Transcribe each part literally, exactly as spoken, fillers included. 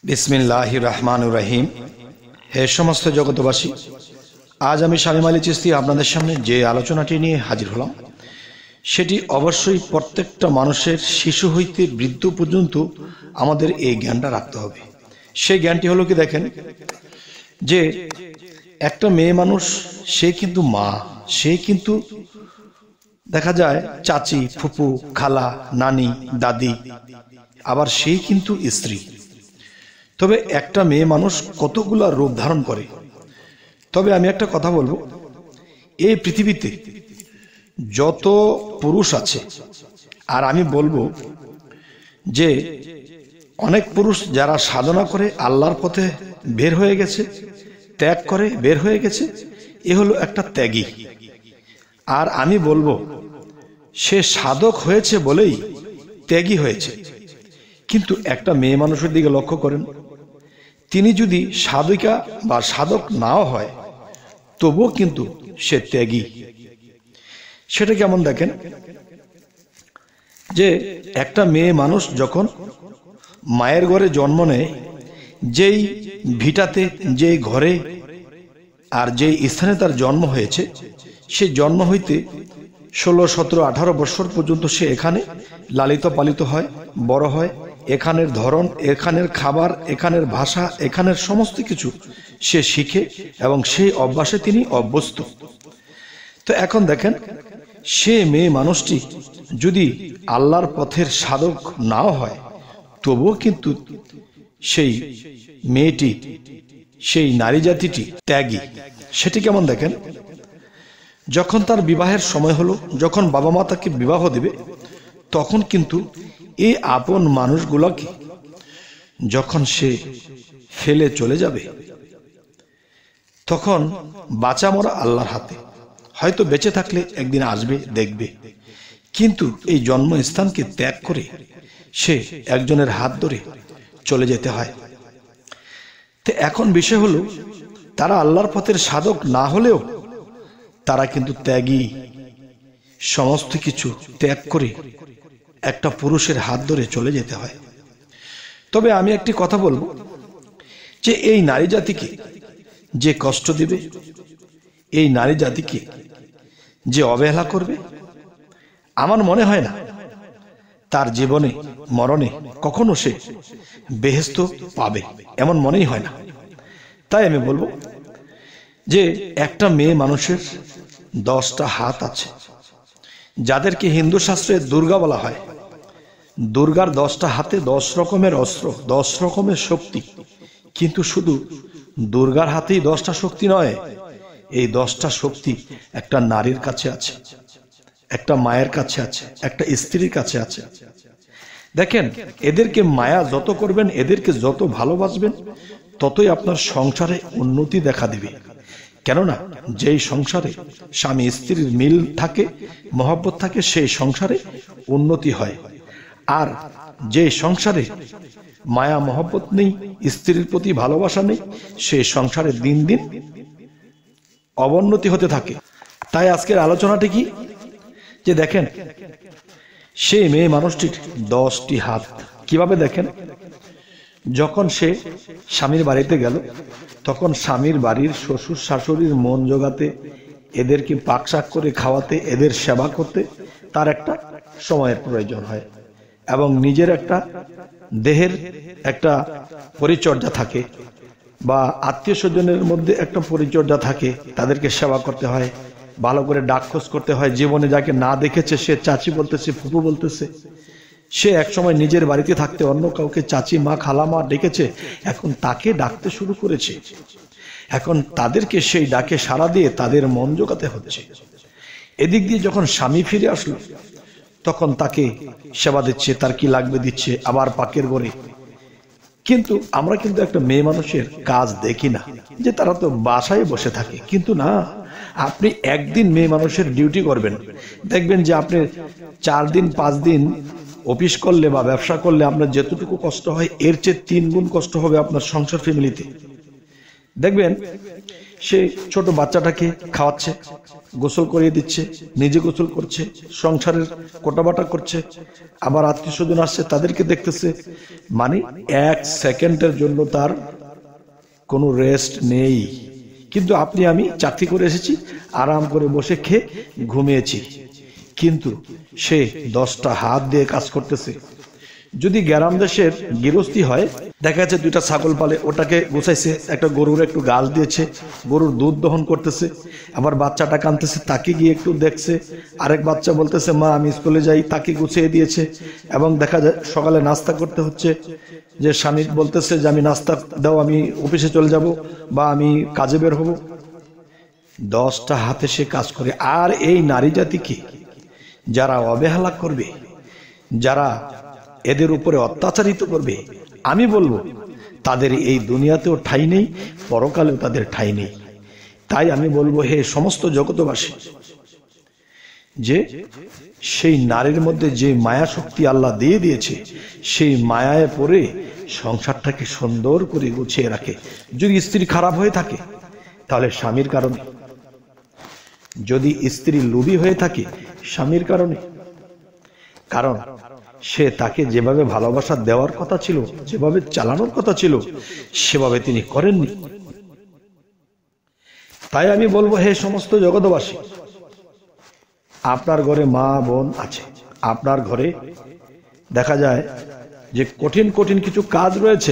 बिस्मिल्लाहिर रहमानिर रहीम। हे समस्त जगतबासी, आज आमी शामीम आলী চিশতি আপনাদের সামনে যে আলোচনাটি নিয়ে হাজির হলাম সেটি অবশ্যই প্রত্যেকটা মানুষের শিশু হইতে বৃদ্ধ পর্যন্ত আমাদের এই জ্ঞানটা রাখতে হবে। সেই জ্ঞানটি হলো কি, দেখেন যে একটা মেয়ে মানুষ, সে কিন্তু মা, সে কিন্তু দেখা যায় চাচি, ফুপু, খালা, নানি, দাদি, আবার সেই কিন্তু স্ত্রী। তবে একটা মেয়ে মানুষ কতগুলা রূপ ধারণ করে। তবে আমি একটা কথা বলবো, এই পৃথিবীতে যত পুরুষ আছে, আর আমি বলবো যে অনেক পুরুষ যারা সাধনা করে আল্লাহর পথে বের হয়ে গেছে, ত্যাগ করে বের হয়ে গেছে, এ হলো একটা ত্যাগী। আর আমি বলবো সে সাধক হয়েছে বলেই ত্যাগী হয়েছে। কিন্তু একটা মেয়ে মানুষের দিকে লক্ষ্য করেন, তিনি যদি সাধিকা বা সাধক নাও হয় তবুও কিন্তু সে ত্যাগী। সেটা কেমন দেখেন, যে একটা মেয়ে মানুষ যখন মায়ের ঘরে জন্ম নেয়, যেই ভিটাতে, যেই ঘরে আর যেই স্থানে তার জন্ম হয়েছে, সে জন্ম হইতে ষোলো সতেরো আঠারো বছর পর্যন্ত সে এখানে লালিত পালিত হয়, বড় হয়। এখানের ধরন, এখানের খাবার, এখানের ভাষা, এখানের সমস্ত কিছু সে শিখে এবং সেই অভ্যাসে তিনি অভ্যস্ত। তো এখন দেখেন, সে মেয়ে মানুষটি যদি আল্লাহর পথের সাধক নাও হয় তবুও কিন্তু সেই মেয়েটি, সেই নারী জাতিটি ত্যাগী। সেটি কেমন দেখেন, যখন তার বিবাহের সময় হলো, যখন বাবা মা তাকে বিবাহ দেবে, তখন কিন্তু এই আপন মানুষগুলোকে যখন সে ফেলে চলে যাবে, তখন বাঁচা মরা আল্লাহর হাতে। হয়তো বেঁচে থাকলে একদিন আসবে, দেখবে, কিন্তু এই জন্মস্থানকে ত্যাগ করে সে একজনের হাত ধরে চলে যেতে হয়। তো এখন বিষয় হলো, তারা আল্লাহর পথের সাধক না হলেও তারা কিন্তু ত্যাগী। সমস্ত কিছু ত্যাগ করে একটা পুরুষের হাত ধরে চলে যেতে হয়। তবে আমি একটি কথা বলবো, যে এই নারী জাতিকে যে কষ্ট দিবে, এই নারী জাতিকে যে অবহেলা করবে, আমার মনে হয় না তার জীবনে মরণে কখনো সে বেহেশত পাবে, এমন মনেই হয় না। তাই আমি বলবো যে একটা মেয়ে মানুষের দশটা হাত আছে, যাদেরকে হিন্দু শাস্ত্রে দুর্গা বলা হয়। দুর্গার দশটা হাতে দশ রকমের অস্ত্র, দশ রকমের শক্তি। কিন্তু শুধু দুর্গার হাতেই দশটা শক্তি নয়, এই দশটা শক্তি একটা নারীর কাছে আছে, একটা মায়ের কাছে আছে, একটা স্ত্রীর কাছে আছে। দেখেন, এদেরকে মায়া যত করবেন, এদেরকে যত ভালোবাসবেন, ততই আপনার সংসারে উন্নতি দেখা দিবে। কেননা যেই সংসারে স্বামী স্ত্রীর মিল থাকে, মহব্বত থাকে, সেই সংসারে উন্নতি হয়। আর যে সংসারে মায়া মহব্বত নেই, স্ত্রীর প্রতি ভালোবাসা নেই, সেই সংসারে দিন দিন অবনতি হতে থাকে। তাই আজকের আলোচনাটি কি, যে দেখেন সেই মেয়ে মানুষটির দশটি হাত কিভাবে দেখেন। যখন সে স্বামীর বাড়িতে গেল, তখন স্বামীর বাড়ির শ্বশুর শাশুড়ির মন জোগাতে, এদেরকে পাকশাক করে খাওয়াতে, এদের সেবা করতে তার একটা সময়ের প্রয়োজন হয়, এবং নিজের একটা দেহের একটা পরিচর্যা থাকে, বা আত্মীয় স্বজনের মধ্যে একটা পরিচর্যা থাকে, তাদেরকে সেবা করতে হয়, ভালো করে ডাকখোঁজ করতে হয়। জীবনে যাকে না দেখেছে সে চাচি বলতেছে, ফুপু বলতেছে। সে একসময় নিজের বাড়িতে থাকতে অন্য কাউকে চাচি, মা, খালা, মা ডেকেছে, এখন তাকে ডাকতে শুরু করেছে। এখন তাদেরকে সেই ডাকে সাড়া দিয়ে তাদের মন জোগাতে হচ্ছে। এদিক দিয়ে যখন স্বামী ফিরে আসলো, তখন তাকে সেবা দিচ্ছে, তার কি লাগবে দিচ্ছে, আবার পাকের ঘরে। কিন্তু আমরা কিন্তু একটা মেয়ে মানুষের কাজ দেখি না, যে তারা তো বাসায় বসে থাকে। কিন্তু না, আপনি একদিন মেয়ে মানুষের ডিউটি করবেন, দেখবেন যে আপনি চার দিন পাঁচ দিন অফিস করলে বা ব্যবসা করলে আপনার যতটুকু কষ্ট হয়, এর চেয়ে তিন গুণ কষ্ট হবে আপনার সংসার ফ্যামিলিতে। দেখবেন সে ছোট বাচ্চাটাকে খাওয়াচ্ছে, গোসল করিয়ে দিচ্ছে, নিজে গোসল করছে, সংসারের কোটাবাটা করছে, আবার আত্মীয় স্বজন আসছে তাদেরকে দেখতেছে। মানে এক সেকেন্ডের জন্য তার কোনো রেস্ট নেই। কিন্তু আপনি আমি চাকরি করে এসেছি, আরাম করে বসে খেয়ে ঘুমিয়েছি, কিন্তু সে দশটা হাত দিয়ে কাজ করতেছে। যদি গ্রাম দেশের গৃহস্থী হয়, দেখা যাচ্ছে দুইটা ছাগল পালে, ওটাকে গুছাইছে, একটা গরুর একটু ঘাস দিয়েছে, গরুর দুধ দহন করতেছে, আবার বাচ্চাটা কাঁদতেছে, তাকে গিয়ে একটু দেখছে, আরেক বাচ্চা বলতেছে মা আমি স্কুলে যাই, তাকে গুছিয়ে দিয়েছে। এবং দেখা যায় সকালে নাস্তা করতে হচ্ছে, যে স্বামী বলতেছে যে আমি নাস্তা দাও, আমি অফিসে চলে যাব বা আমি কাজে বের হব। দশটা হাতে সে কাজ করে। আর এই নারী জাতিকে যারা অবহেলা করবে, যারা এদের উপরে অত্যাচারিত করবে, আমি বলবো তাদের এই দুনিয়াতেও ঠাঁই নেই, পরকালেও তাদের ঠাঁই নেই। তাই আমি বলবো হে সমস্ত জগৎবাসী, যে সেই নারীর মধ্যে যে মায়া শক্তি আল্লাহ দিয়ে দিয়েছে, সেই মায়ায় পড়ে সংসারটাকে সুন্দর করে গুছিয়ে রাখে। যদি স্ত্রী খারাপ হয়ে থাকে তাহলে স্বামীর কারণে, যদি স্ত্রী লোভী হয়ে থাকে স্বামীর কারণে, কারণ সে তাকে যেভাবে ভালোবাসা দেওয়ার কথা ছিল, যেভাবে চালানোর কথা ছিল, সেভাবে তিনি করেননি। তাই আমি বলবো হে সমস্ত জগৎবাসী, আপনার ঘরে মা বোন আছে, আপনার ঘরে দেখা যায় যে কঠিন কঠিন কিছু কাজ রয়েছে,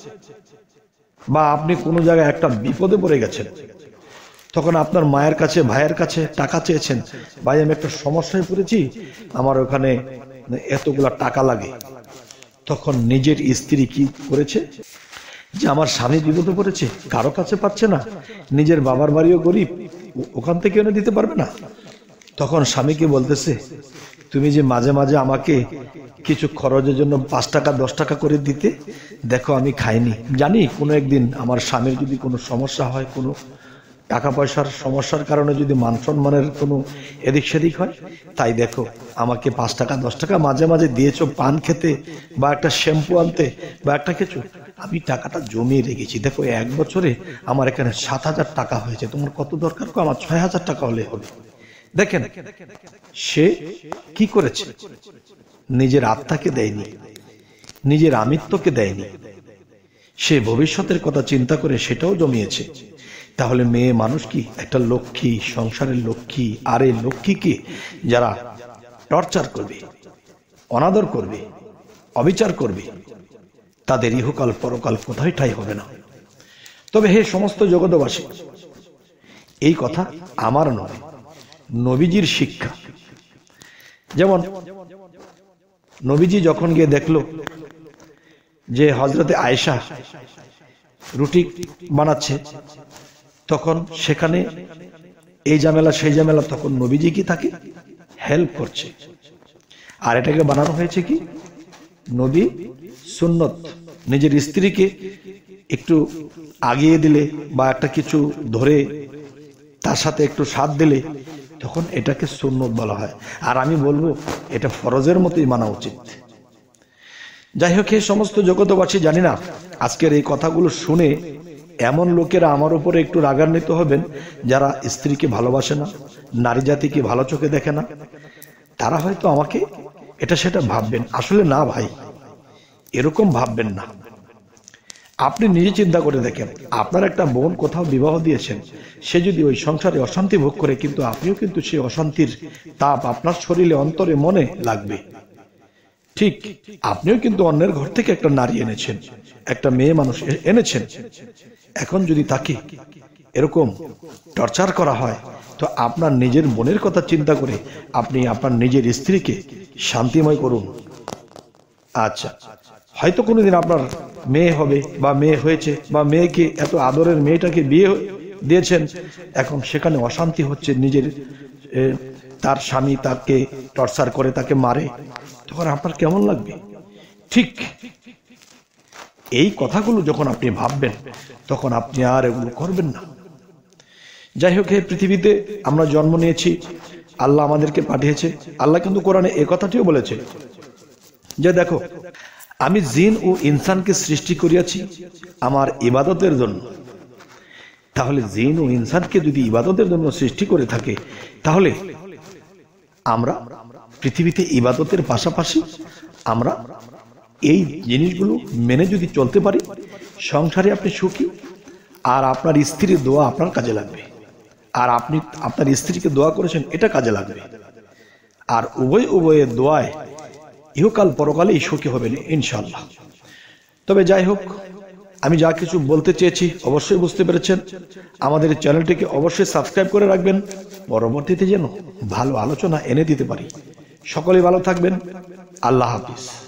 বা আপনি কোনো জায়গায় একটা বিপদে পড়ে গেছেন, তখন আপনার মায়ের কাছে ভাইয়ের কাছে টাকা চেয়েছেন, ভাই আমি একটা সমস্যায় পড়েছি, আমার ওখানে এতগুলা টাকা লাগে। তখন নিজের স্ত্রী কি করেছে, যে আমার স্বামী বিপদে পড়েছে, কারো কাছে পাচ্ছে না, নিজের বাবার বাড়িও গরিব, ওখান থেকে এনে দিতে পারবে না। তখন স্বামীকে বলতেছে তুমি যে মাঝে মাঝে আমাকে কিছু খরচের জন্য পাঁচ টাকা দশ টাকা করে দিতে, দেখো আমি খাইনি, জানি কোনো একদিন আমার স্বামীর যদি কোনো সমস্যা হয়, কোনো টাকা পয়সার সমস্যার কারণে যদি মান সম্মানের কোনো এদিক সেদিক হয়, তাই দেখো আমাকে পাঁচ টাকা দশ টাকা মাঝে মাঝে দিয়েছো পান খেতে বা একটা শ্যাম্পু আনতে বা একটা কিছু, আমি টাকাটা জমিয়ে রেখেছি, দেখো এক বছরে আমার এখানে সাত হাজার টাকা হয়েছে, তোমার কত দরকার, আমার ছয় হাজার টাকা হলে হবে। দেখেন সে কি করেছে, নিজের আত্মাকে দেয়নি, নিজের আমিত্বকে দেয়নি, সে ভবিষ্যতের কথা চিন্তা করে সেটাও জমিয়েছে। তাহলে মেয়ে মানুষ কি একটা লক্ষ্মী, সংসারের লক্ষ্মী, আর এই লক্ষ্মীকে যারা টর্চার করবে, অনাদর করবে, অবিচার করবে, তাদের ইহকাল পরকাল কোথায় ঠাঁই হবে না। তবে হে সমস্ত জগৎবাসী, এই কথা আমার নয়, নবীজির শিক্ষা। যেমন নবীজি যখন গিয়ে দেখলো যে হযরতে আয়েশা রুটি বানাচ্ছে, তখন সেখানে এই ঝামেলা সেই ঝামেলা, তখন নবীজি কি তাকে হেল্প করছে। আর এটাকে বানানো হয়েছে কি, নবী সুন্নত, নিজের স্ত্রীকে একটু আগিয়ে দিলে বা একটা কিছু ধরে তার সাথে একটু সাথ দিলে, তখন এটাকে সুন্নত বলা হয়। আর আমি বলবো এটা ফরজের মতোই মানা উচিত। যাই হোক, এই সমস্ত জগৎবাসী, জানি না আজকের এই কথাগুলো শুনে এমন লোকেরা আমার উপরে একটু রাগান্বিত হবেন যারা স্ত্রীকে ভালোবাসে না, নারী জাতিকে ভালো চোখে দেখে না, তারা হয়তো আমাকে এটা সেটা ভাববেন। আসলে না ভাই, এরকম ভাববেন না। আপনি নিজে চিন্তা করে দেখেন, আপনার একটা বোন কোথাও বিবাহ দিয়েছেন, সে যদি ওই সংসারে অশান্তি ভোগ করে, কিন্তু আপনিও কিন্তু সেই অশান্তির তাপ আপনার শরীরে, অন্তরে, মনে লাগবে। ঠিক আপনিও কিন্তু অন্যের ঘর থেকে একটা নারী এনেছেন, একটা মেয়ে মানুষ এনেছেন। এখন যদি তাকে এরকম টর্চার করা হয়, তো আপনার নিজের মনের কথা চিন্তা করে আপনি আপনার নিজের স্ত্রীকে শান্তিময় করুন। আচ্ছা, হয়তো কোনোদিন আপনার মেয়ে হবে বা মেয়ে হয়েছে, বা মেয়েকে এত আদরের মেয়েটাকে বিয়ে দিয়েছেন, এখন সেখানে অশান্তি হচ্ছে, নিজের তার স্বামী তাকে টর্চার করে, তাকে মারে, তখন আপনার কেমন লাগবে? ঠিক এই কথাগুলো যখন আপনি ভাববেন, তখন আপনি আর এগুলো করবেন না। যাই হোক, এই পৃথিবীতে আমরা জন্ম নিয়েছি, আল্লাহ আমাদেরকে পাঠিয়েছে। আল্লাহ কিন্তু কোরআনে এই কথাটিও বলেছে যে দেখো, আমি জিন ও ইনসানকে সৃষ্টি করিয়াছি আমার ইবাদতের জন্য। তাহলে জিন ও ইনসানকে যদি ইবাদতের জন্য সৃষ্টি করে থাকে, তাহলে আমরা পৃথিবীতে ইবাদতের পাশাপাশি আমরা এই জিনিসগুলো মেনে যদি চলতে পারি, সংসারে আপনি সুখী, আর আপনার স্ত্রীর দোয়া আপনার কাজে লাগবে, আর আপনি আপনার স্ত্রীকে দোয়া করেছেন এটা কাজে লাগবে, আর উভয় উভয়ের দোয়ায় ইহকাল পরকালেই সুখী হবেন ইনশাল্লাহ। তবে যাই হোক, আমি যা কিছু বলতে চেয়েছি অবশ্যই বুঝতে পেরেছেন। আমাদের চ্যানেলটিকে অবশ্যই সাবস্ক্রাইব করে রাখবেন, পরবর্তীতে যেন ভালো আলোচনা এনে দিতে পারি। সকলে ভালো থাকবেন। আল্লাহ হাফিজ।